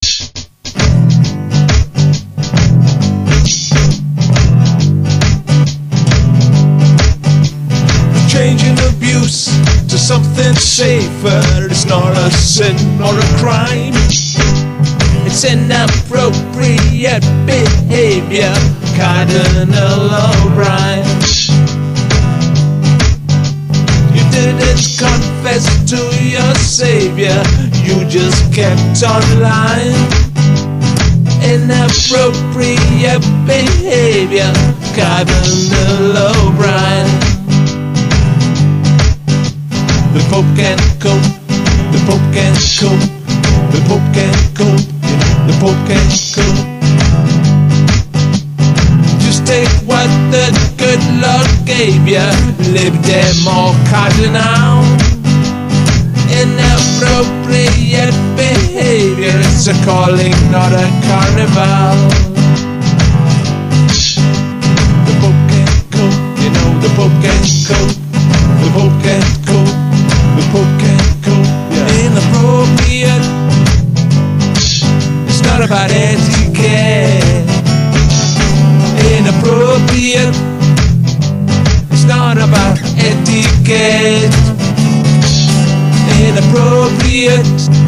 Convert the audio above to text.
Changing abuse to something safer. It's not a sin or a crime. It's inappropriate behavior, Cardinal O'Brien. You didn't confess to your savior, you just kept on lying. Inappropriate behavior, Cardinal O'Brien. The Pope can't cope, the Pope can't cope, the Pope can't cope, the Pope can't cope. Just take what the good Lord gave you, live them all cardinal. Inappropriate behavior, it's a calling, not a carnival. The Pope can't cope, the Pope can't cope, the Pope can't cope. The Pope can't cope. Inappropriate. It's not about etiquette. Inappropriate. It's not about etiquette. Inappropriate.